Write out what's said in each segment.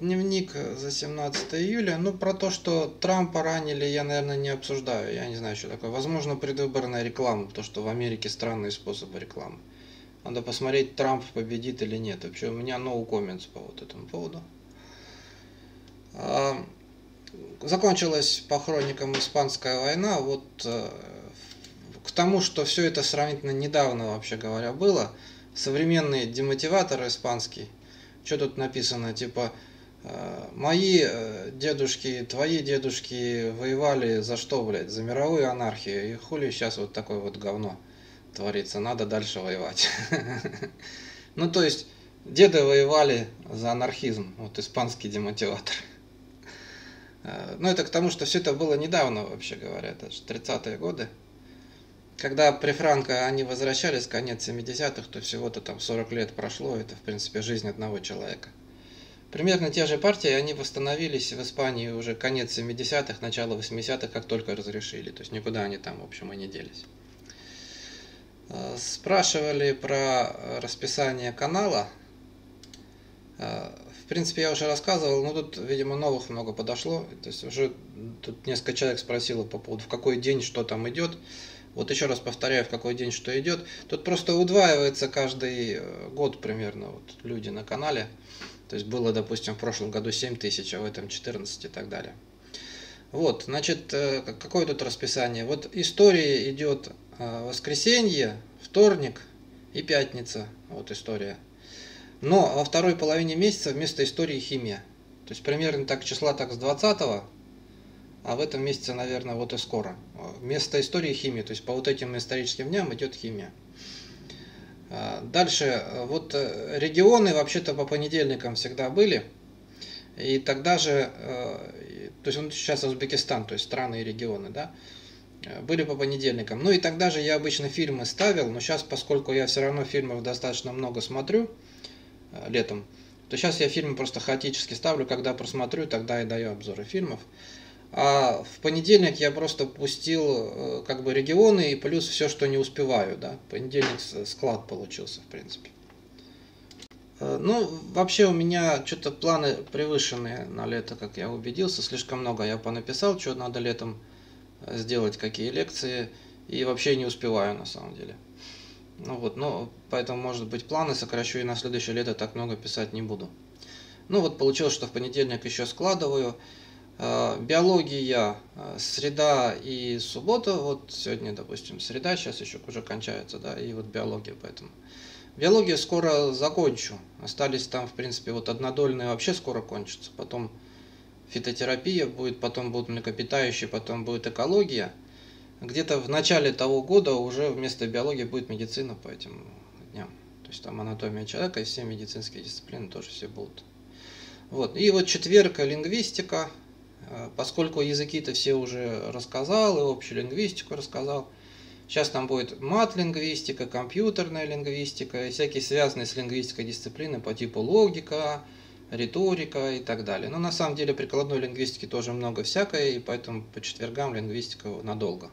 дневник за 17 июля. Ну, про то, что Трампа ранили, я, наверное, не обсуждаю. Я не знаю, что такое. Возможно, предвыборная реклама, то, что в Америке странные способы рекламы. Надо посмотреть, Трамп победит или нет. Вообще, у меня no comments по вот этому поводу. Закончилась по хроникам Испанская война. Вот к тому, что все это сравнительно недавно, вообще говоря, было. Современный демотиватор испанский. Что тут написано? Типа, мои дедушки, твои дедушки воевали за что, блядь? За мировую анархию. И хули сейчас вот такое вот говно творится. Надо дальше воевать. Ну, то есть, деды воевали за анархизм. Вот испанский демотиватор. Ну, это к тому, что все это было недавно, вообще говоря. Это же 30-е годы. Когда при Франко они возвращались, конец 70-х, то всего-то там 40 лет прошло, это, в принципе, жизнь одного человека. Примерно те же партии, они восстановились в Испании уже конец 70-х, начало 80-х, как только разрешили. То есть никуда они там, в общем, и не делись. Спрашивали про расписание канала. В принципе, я уже рассказывал, но тут, видимо, новых много подошло. То есть уже тут несколько человек спросило по поводу, в какой день что там идет. Вот еще раз повторяю, в какой день что идет. Тут просто удваивается каждый год примерно вот, люди на канале. То есть было, допустим, в прошлом году 7 тысяч, а в этом 14 и так далее. Вот, значит, какое тут расписание? Вот история идет воскресенье, вторник и пятница. Вот история. Но во второй половине месяца вместо истории химия. То есть примерно так числа так с 20-го. А в этом месяце, наверное, вот и скоро. Вместо истории химии, то есть по вот этим историческим дням идет химия. Дальше, вот регионы вообще-то по понедельникам всегда были. И тогда же, то есть он сейчас Узбекистан, то есть страны и регионы, да, были по понедельникам. Ну и тогда же я обычно фильмы ставил, но сейчас, поскольку я все равно фильмов достаточно много смотрю летом, то сейчас я фильмы просто хаотически ставлю, когда просмотрю, тогда и даю обзоры фильмов. А в понедельник я просто пустил как бы регионы и плюс все, что не успеваю, да. Понедельник склад получился, в принципе. Ну, вообще у меня что-то планы превышенные на лето, как я убедился, слишком много я понаписал, что надо летом сделать, какие лекции, и вообще не успеваю на самом деле. Ну вот, ну, поэтому, может быть, планы сокращу и на следующее лето так много писать не буду. Ну вот получилось, что в понедельник еще складываю. Биология, среда и суббота, вот сегодня, допустим, среда, сейчас еще уже кончается, да, и вот биология, поэтому. Биологию скоро закончу, остались там, в принципе, вот однодольные вообще скоро кончатся, потом фитотерапия будет, потом будут млекопитающие, потом будет экология. Где-то в начале того года уже вместо биологии будет медицина по этим дням, то есть там анатомия человека и все медицинские дисциплины тоже все будут. Вот, и вот четверг лингвистика. Поскольку языки-то все уже рассказал, и общую лингвистику рассказал. Сейчас там будет мат-лингвистика, компьютерная лингвистика, и всякие связанные с лингвистикой дисциплины по типу логика, риторика и так далее. Но на самом деле прикладной лингвистики тоже много всякой, и поэтому по четвергам лингвистика надолго.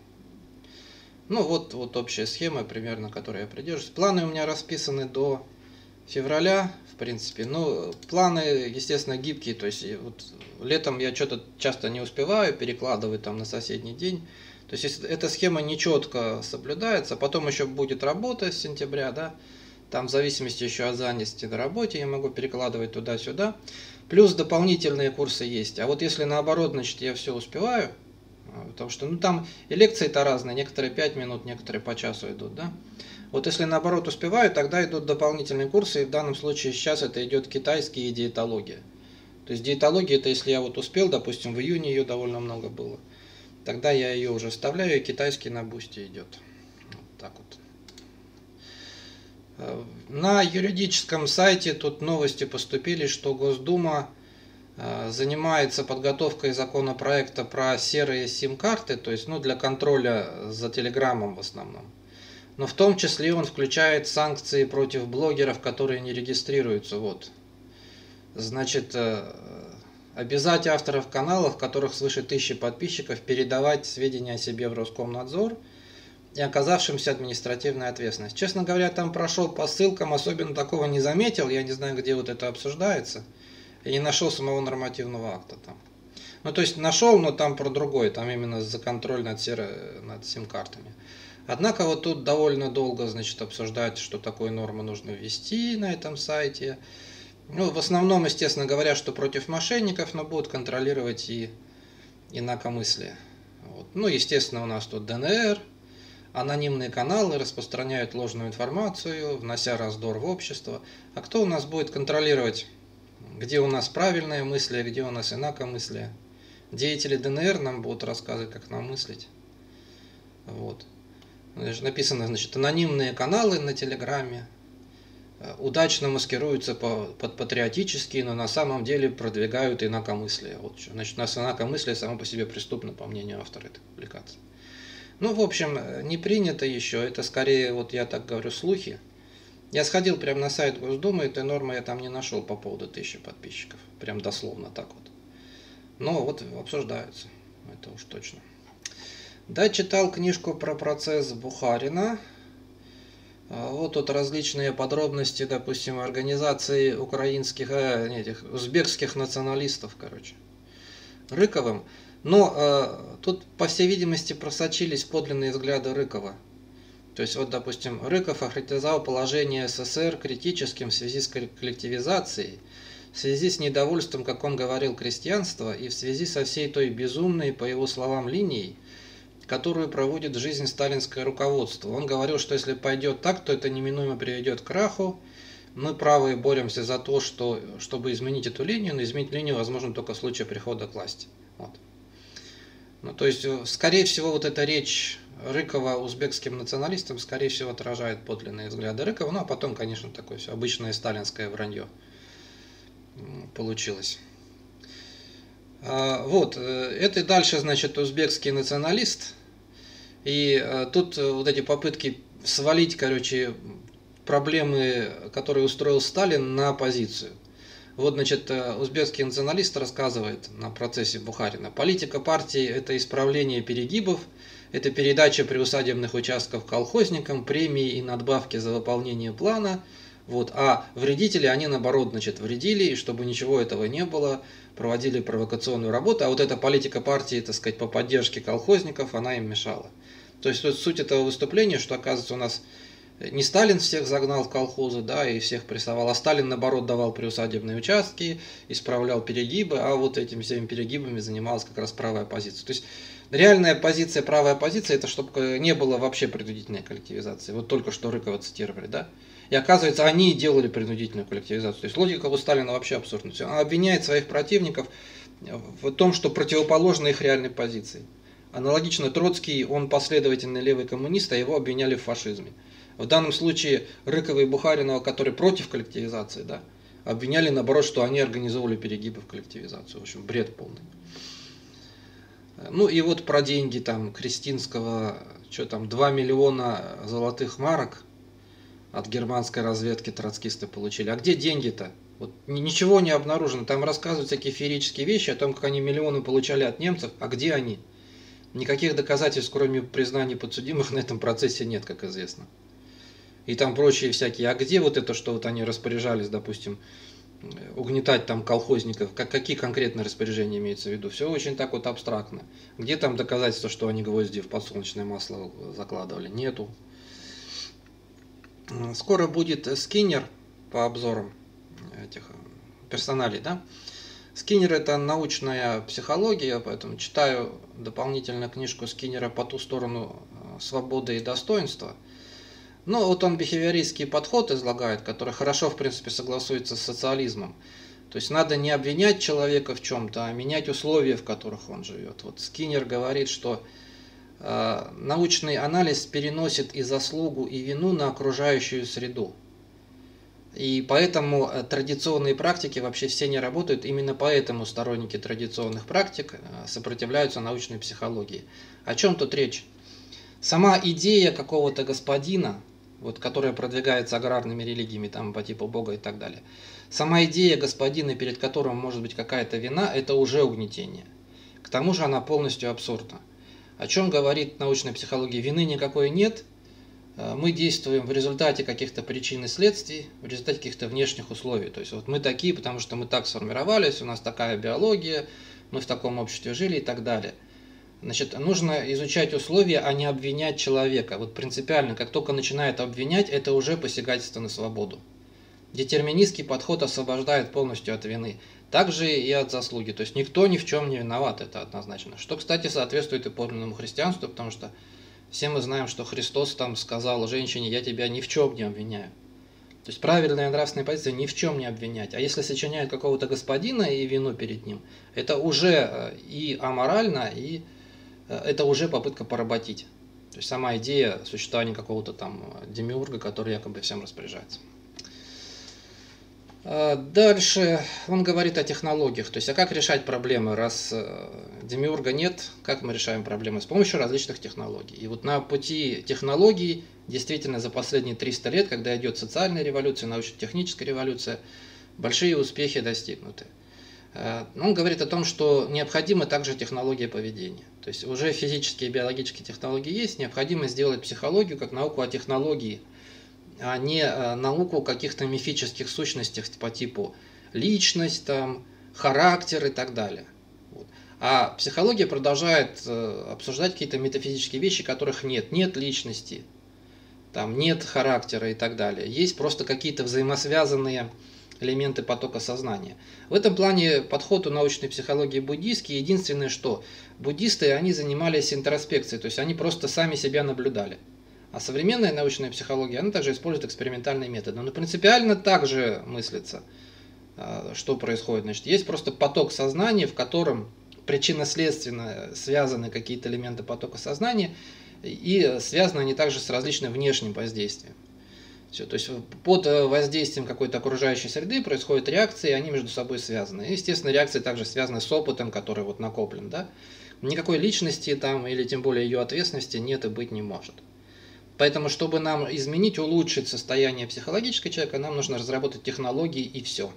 Ну вот общая схема примерно, которой я придерживаюсь. Планы у меня расписаны до февраля, в принципе. Ну, планы, естественно, гибкие, то есть вот летом я что-то часто не успеваю перекладывать там на соседний день. То есть если эта схема нечетко соблюдается, потом еще будет работа с сентября, да, там в зависимости еще от занятости на работе я могу перекладывать туда-сюда. Плюс дополнительные курсы есть. А вот если наоборот, значит, я все успеваю, потому что, ну, там и лекции-то разные, некоторые 5 минут, некоторые по часу идут, да. Вот если наоборот успеваю, тогда идут дополнительные курсы, и в данном случае сейчас это идет китайский и диетология. То есть диетология, это если я вот успел, допустим, в июне ее довольно много было, тогда я ее уже вставляю, и китайский на бусте идет. Вот так вот. На юридическом сайте тут новости поступили, что Госдума занимается подготовкой законопроекта про серые сим-карты, то есть, ну, для контроля за телеграммом в основном. Но в том числе он включает санкции против блогеров, которые не регистрируются. Вот. Значит, обязать авторов каналов, в которых свыше 1000 подписчиков, передавать сведения о себе в Роскомнадзор и оказавшимся административной ответственность. Честно говоря, там прошел по ссылкам, особенно такого не заметил, я не знаю, где вот это обсуждается. и не нашел самого нормативного акта там. Ну, то есть нашел, но там про другое, там именно за контроль над сим-картами. Однако вот тут довольно долго, значит, обсуждать, что такое норму нужно ввести на этом сайте. Ну, в основном, естественно, говорят, что против мошенников, но будут контролировать и инакомыслие. Вот. Ну, естественно, у нас тут ДНР, анонимные каналы распространяют ложную информацию, внося раздор в общество. А кто у нас будет контролировать, где у нас правильное мысли, где у нас инакомыслие? Деятели ДНР нам будут рассказывать, как нам мыслить. Вот. Написано, значит, анонимные каналы на Телеграме удачно маскируются под патриотические, но на самом деле продвигают инакомыслие. Вот что. Значит, у нас инакомыслие само по себе преступно, по мнению автора этой публикации. Ну, в общем, не принято еще, это скорее, вот я так говорю, слухи. Я сходил прямо на сайт Госдумы, этой нормы я там не нашел по поводу 1000 подписчиков. Прям дословно так вот. Но вот обсуждаются, это уж точно. Да, читал книжку про процесс Бухарина. Вот тут различные подробности, допустим, организации украинских, узбекских националистов, короче, Рыковым. Но тут, по всей видимости, просочились подлинные взгляды Рыкова. То есть, вот, допустим, Рыков охарактеризовал положение СССР критическим в связи с коллективизацией, в связи с недовольством, как он говорил, крестьянства, и в связи со всей той безумной, по его словам, линией, которую проводит в жизнь сталинское руководство. Он говорил, что если пойдет так, то это неминуемо приведет к краху. Мы, правые, боремся за то, чтобы изменить эту линию, но изменить линию возможно только в случае прихода к власти. Вот. Ну, то есть, скорее всего, вот эта речь Рыкова узбекским националистам, скорее всего, отражает подлинные взгляды Рыкова. Ну, а потом, конечно, такое все обычное сталинское вранье получилось. Вот, это дальше, значит, узбекский националист. И тут вот эти попытки свалить, короче, проблемы, которые устроил Сталин, на оппозицию. Вот, значит, узбекский националист рассказывает на процессе Бухарина. Политика партии – это исправление перегибов, это передача приусадебных участков колхозникам, премии и надбавки за выполнение плана. Вот. А вредители, они наоборот, значит, вредили, и чтобы ничего этого не было, проводили провокационную работу. А вот эта политика партии, так сказать, по поддержке колхозников, она им мешала. То есть вот суть этого выступления, что, оказывается, у нас не Сталин всех загнал в колхозы, да, и всех прессовал, а Сталин, наоборот, давал приусадебные участки, исправлял перегибы, а вот этими всеми перегибами занималась как раз правая оппозиция. То есть реальная позиция, правая оппозиция, это чтобы не было вообще принудительной коллективизации. Вот только что Рыкова цитировали, да. И оказывается, они делали принудительную коллективизацию. То есть логика у Сталина вообще абсурдна. Он обвиняет своих противников в том, что противоположно их реальной позиции. Аналогично Троцкий, он последовательный левый коммунист, а его обвиняли в фашизме. В данном случае Рыкова и Бухаринова, которые против коллективизации, да, обвиняли наоборот, что они организовывали перегибы в коллективизацию. В общем, бред полный. Ну и вот про деньги там Крестинского, что там, 2 миллиона золотых марок от германской разведки троцкисты получили. А где деньги-то? Вот ничего не обнаружено. Там рассказывают всякие феерические вещи о том, как они миллионы получали от немцев. А где они? Никаких доказательств, кроме признаний подсудимых, на этом процессе нет, как известно. И там прочие всякие. А где вот это, что вот они распоряжались, допустим, угнетать там колхозников? Какие конкретные распоряжения имеются в виду? Все очень так вот абстрактно. Где там доказательства, что они гвозди в подсолнечное масло закладывали? Нету. Скоро будет скиннер по обзорам этих персоналей, да? Скиннер — это научная психология, поэтому читаю дополнительно книжку Скиннера «По ту сторону свободы и достоинства». Ну, вот он бихевиористский подход излагает, который хорошо, в принципе, согласуется с социализмом. То есть надо не обвинять человека в чем-то, а менять условия, в которых он живет. Вот Скиннер говорит, что научный анализ переносит и заслугу, и вину на окружающую среду. И поэтому традиционные практики вообще все не работают. Именно поэтому сторонники традиционных практик сопротивляются научной психологии. О чем тут речь? Сама идея какого-то господина, вот, которая продвигается аграрными религиями там, по типу Бога и так далее, сама идея господина, перед которым может быть какая-то вина, это уже угнетение. К тому же она полностью абсурдна. О чем говорит научная психология? Вины никакой нет, мы действуем в результате каких-то причин и следствий, в результате каких-то внешних условий. То есть вот мы такие, потому что мы так сформировались, у нас такая биология, мы в таком обществе жили и так далее. Значит, нужно изучать условия, а не обвинять человека. Вот принципиально, как только начинает обвинять, это уже посягательство на свободу. Детерминистский подход освобождает полностью от вины. Также и от заслуги. То есть никто ни в чем не виноват, это однозначно. Что, кстати, соответствует и подлинному христианству, потому что все мы знаем, что Христос там сказал женщине: я тебя ни в чем не обвиняю. То есть правильная нравственная позиция — ни в чем не обвинять. А если сочиняют какого-то господина и вину перед ним, это уже и аморально, и это уже попытка поработить. То есть сама идея существования какого-то там демиурга, который якобы всем распоряжается. Дальше он говорит о технологиях. То есть, а как решать проблемы, раз демиурга нет, как мы решаем проблемы? С помощью различных технологий. И вот на пути технологий действительно за последние 300 лет, когда идет социальная революция, научно-техническая революция, большие успехи достигнуты. Он говорит о том, что необходима также технология поведения. То есть уже физические и биологические технологии есть, необходимо сделать психологию как науку о технологии, а не науку о каких-то мифических сущностях по типу личность, там, характер и так далее. Вот. А психология продолжает обсуждать какие-то метафизические вещи, которых нет. Нет личности, там, нет характера и так далее. Есть просто какие-то взаимосвязанные элементы потока сознания. В этом плане подход у научной психологии буддийский. Единственное, что буддисты, они занимались интроспекцией, то есть они просто сами себя наблюдали. А современная научная психология, она также использует экспериментальные методы. Но принципиально также мыслится, что происходит. Значит, есть просто поток сознания, в котором причинно-следственно связаны какие-то элементы потока сознания, и связаны они также с различным внешним воздействием. Все, то есть под воздействием какой-то окружающей среды происходят реакции, и они между собой связаны. И, естественно, реакции также связаны с опытом, который вот накоплен. Да? Никакой личности там, или тем более ее ответственности нет и быть не может. Поэтому, чтобы нам изменить, улучшить состояние психологического человека, нам нужно разработать технологии и все.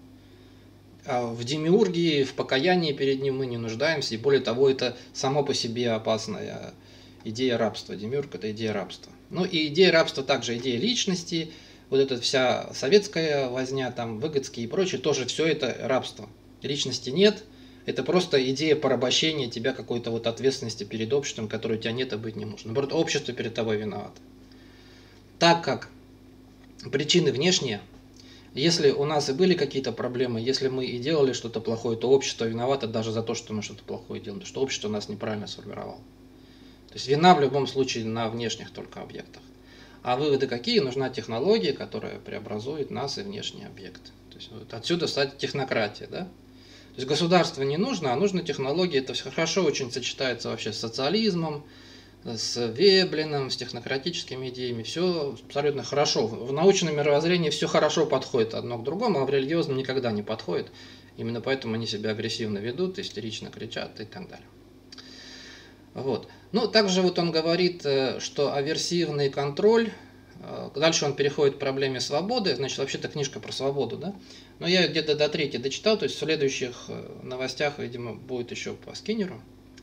А в демиургии, в покаянии перед ним мы не нуждаемся, и более того, это само по себе опасная идея рабства. Демиург – это идея рабства. Ну и идея рабства также идея личности, вот эта вся советская возня, там, Выгодский и прочее, тоже все это рабство. Личности нет, это просто идея порабощения тебя какой-то вот ответственности перед обществом, которой у тебя нет и быть не может. Наоборот, общество перед тобой виновато. Так как причины внешние, если у нас и были какие-то проблемы, если мы и делали что-то плохое, то общество виновато даже за то, что мы что-то плохое делаем, потому что общество нас неправильно сформировало. То есть вина в любом случае на внешних только объектах. А выводы какие? Нужна технология, которая преобразует нас и внешние объекты. То есть вот отсюда стать технократия, да? То есть государство не нужно, а нужны технологии. Это все хорошо очень сочетается вообще с социализмом, с Веблиным, с технократическими идеями. Все абсолютно хорошо. В научном мировоззрении все хорошо подходит одно к другому, а в религиозном никогда не подходит. Именно поэтому они себя агрессивно ведут, истерично кричат и так далее. Вот. Ну, также вот он говорит, что аверсивный контроль, дальше он переходит к проблеме свободы, значит, вообще-то книжка про свободу, да? Но я где-то до 3 дочитал, то есть в следующих новостях, видимо, будет еще по Скиннеру.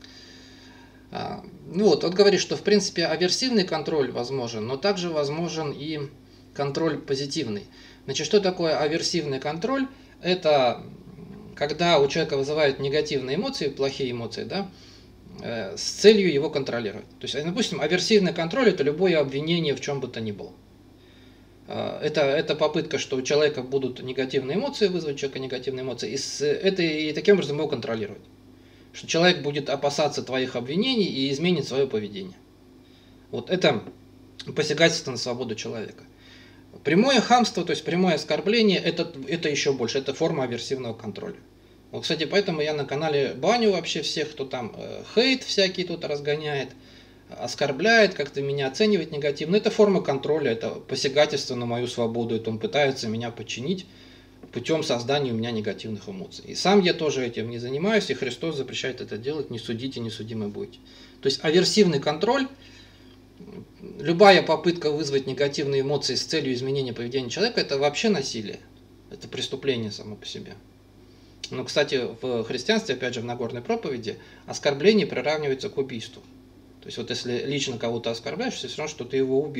Ну вот, он говорит, что в принципе аверсивный контроль возможен, но также возможен и контроль позитивный. Значит, что такое аверсивный контроль? Это когда у человека вызывают негативные эмоции, плохие эмоции, да, с целью его контролировать. То есть, допустим, аверсивный контроль – это любое обвинение в чем бы то ни было. Это попытка, что у человека будут негативные эмоции, вызвать у человека негативные эмоции, и таким образом его контролировать. Что человек будет опасаться твоих обвинений и изменит свое поведение. Вот это посягательство на свободу человека. Прямое хамство, то есть прямое оскорбление, это еще больше, это форма аверсивного контроля. Вот, кстати, поэтому я на канале баню вообще всех, кто там хейт всякий тут разгоняет, оскорбляет, как-то меня оценивает негативно. Это форма контроля, это посягательство на мою свободу, это он пытается меня подчинить путем создания у меня негативных эмоций. И сам я тоже этим не занимаюсь, и Христос запрещает это делать, не судите, не судимы будете. То есть аверсивный контроль, любая попытка вызвать негативные эмоции с целью изменения поведения человека, это вообще насилие, это преступление само по себе. Но, кстати, в христианстве, опять же, в Нагорной проповеди, оскорбление приравнивается к убийству. То есть, вот если лично кого-то оскорбляешь, все равно, что ты его убил.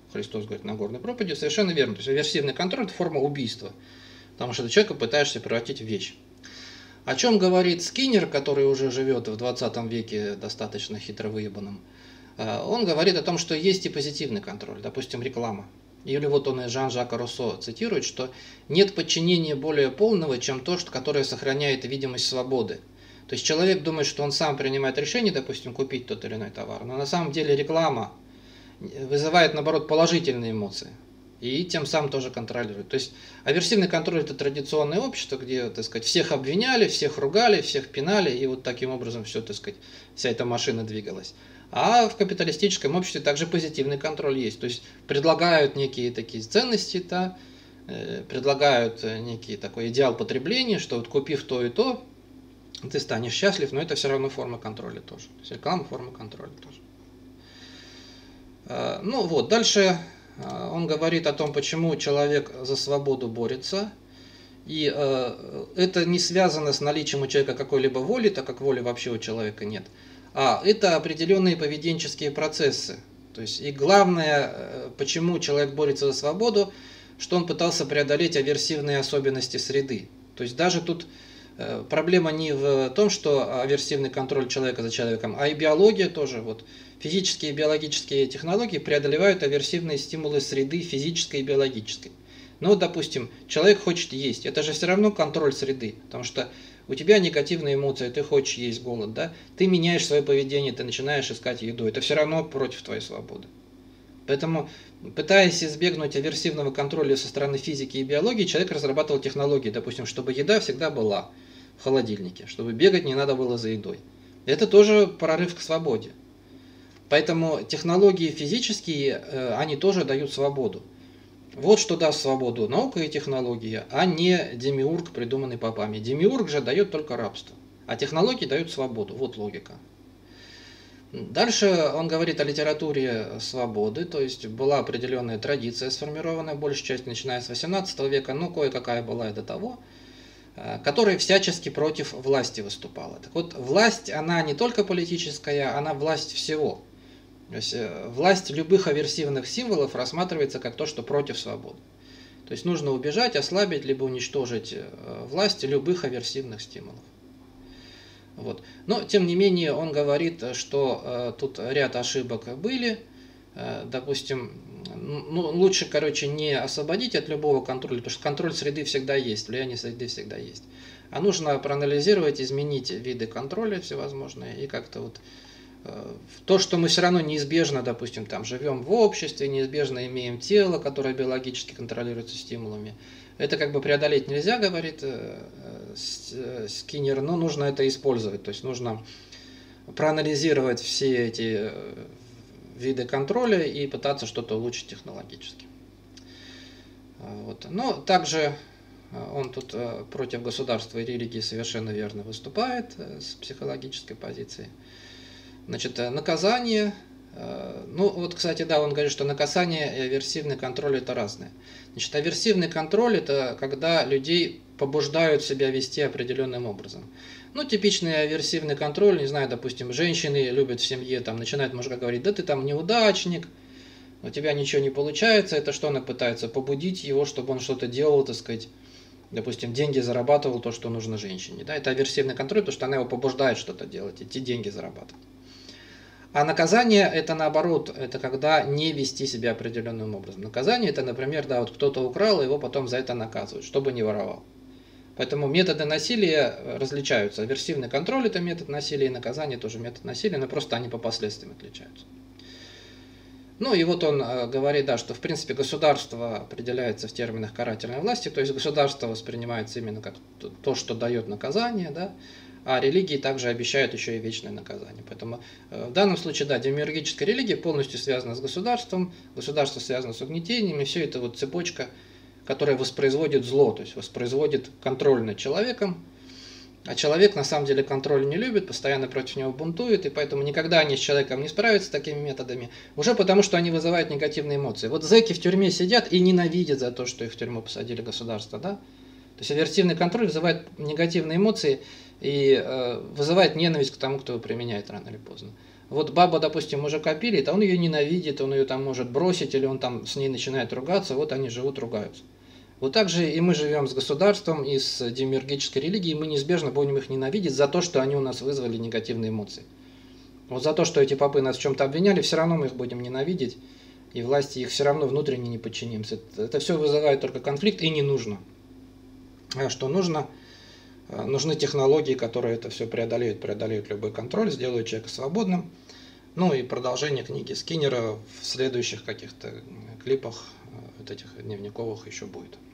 Христос говорит на Нагорной проповеди, совершенно верно. То есть аверсивный контроль – это форма убийства, потому что ты человека пытаешься превратить в вещь. О чем говорит Скиннер, который уже живет в 20 веке достаточно хитро выебанным? Он говорит о том, что есть и позитивный контроль, допустим, реклама. Или вот он из Жан-Жака Руссо цитирует, что нет подчинения более полного, чем то, которое сохраняет видимость свободы. То есть человек думает, что он сам принимает решение, допустим, купить тот или иной товар, но на самом деле реклама вызывает, наоборот, положительные эмоции. И тем самым тоже контролирует. То есть аверсивный контроль – это традиционное общество, где, так сказать, всех обвиняли, всех ругали, всех пинали, и вот таким образом все, так сказать, вся эта машина двигалась. А в капиталистическом обществе также позитивный контроль есть. То есть предлагают некие такие ценности, да, предлагают некий такой идеал потребления, что вот купив то и то, ты станешь счастлив, но это все равно форма контроля тоже. То есть реклама – форма контроля тоже. Ну вот, дальше он говорит о том, почему человек за свободу борется. И это не связано с наличием у человека какой-либо воли, так как воли вообще у человека нет. А это определенные поведенческие процессы. То есть, и главное, почему человек борется за свободу, что он пытался преодолеть аверсивные особенности среды. То есть даже тут проблема не в том, что аверсивный контроль человека за человеком, а и биология тоже. Вот. Физические и биологические технологии преодолевают аверсивные стимулы среды физической и биологической. Ну, допустим, человек хочет есть, это же все равно контроль среды, потому что у тебя негативные эмоции, ты хочешь есть, голод, да? Ты меняешь свое поведение, ты начинаешь искать еду, это все равно против твоей свободы. Поэтому, пытаясь избегнуть аверсивного контроля со стороны физики и биологии, человек разрабатывал технологии, допустим, чтобы еда всегда была в холодильнике, чтобы бегать не надо было за едой. Это тоже прорыв к свободе. Поэтому технологии физические, они тоже дают свободу. Вот что даст свободу наука и технология, а не демиург, придуманный попами. Демиург же дает только рабство, а технологии дают свободу. Вот логика. Дальше он говорит о литературе свободы, то есть была определенная традиция, сформированная, большая часть начиная с 18 века, но кое-какая была и до того, которая всячески против власти выступала. Так вот, власть, она не только политическая, она власть всего. То есть власть любых аверсивных символов рассматривается как то, что против свободы. То есть нужно убежать, ослабить, либо уничтожить власть любых аверсивных стимулов. Вот. Но, тем не менее, он говорит, что тут ряд ошибок были. Допустим, лучше, не освободить от любого контроля, потому что контроль среды всегда есть, влияние среды всегда есть. А нужно проанализировать, изменить виды контроля всевозможные и как-то вот то, что мы все равно неизбежно, допустим, там живем в обществе, неизбежно имеем тело, которое биологически контролируется стимулами. Это преодолеть нельзя, говорит Скиннер, но нужно это использовать. То есть нужно проанализировать все эти виды контроля и пытаться что-то улучшить технологически. Вот. Но также он тут против государства и религии совершенно верно выступает с психологической позиции. Значит, наказание, кстати, да, он говорит, что наказание и аверсивный контроль это разные. Значит, аверсивный контроль это когда людей побуждают себя вести определенным образом. Типичный аверсивный контроль, не знаю, допустим, женщины любят в семье, начинают мужика говорить, да ты там неудачник, у тебя ничего не получается, это что она пытается? Побудить его, чтобы он что-то делал, так сказать, допустим, деньги зарабатывал, то, что нужно женщине. Да? Это аверсивный контроль, потому что она его побуждает что-то делать, идти деньги зарабатывать. А наказание это наоборот, это когда не вести себя определенным образом. Наказание это, например, да, вот кто-то украл, его потом за это наказывают, чтобы не воровал. Поэтому методы насилия различаются. Аверсивный контроль это метод насилия, и наказание тоже метод насилия, но просто они по последствиям отличаются. И вот он говорит, да, что в принципе государство определяется в терминах карательной власти, то есть государство воспринимается именно как то, что дает наказание, да, а религии также обещают еще и вечное наказание. Поэтому в данном случае, да, демиургическая религия полностью связана с государством, государство связано с угнетением, и все это вот цепочка, которая воспроизводит зло, то есть воспроизводит контроль над человеком, а человек на самом деле контроль не любит, постоянно против него бунтует, и поэтому никогда они с человеком не справятся такими методами, уже потому что они вызывают негативные эмоции. Вот зэки в тюрьме сидят и ненавидят за то, что их в тюрьму посадили государство, да? То есть аверсивный контроль вызывает негативные эмоции и вызывает ненависть к тому, кто его применяет рано или поздно. Вот баба, допустим, мужика пилит, а он ее ненавидит, он ее там может бросить, или он там с ней начинает ругаться, вот они живут, ругаются. Вот так же и мы живем с государством и с демиургической религией, мы неизбежно будем их ненавидеть за то, что они у нас вызвали негативные эмоции. Вот за то, что эти попы нас в чем-то обвиняли, все равно мы их будем ненавидеть, и власти их все равно внутренне не подчинимся. Это все вызывает только конфликт, и не нужно. А что нужно? Нужны технологии, которые это все преодолеют любой контроль, сделают человека свободным. Ну и продолжение книги Скиннера в следующих каких-то клипах, вот этих дневниковых еще будет.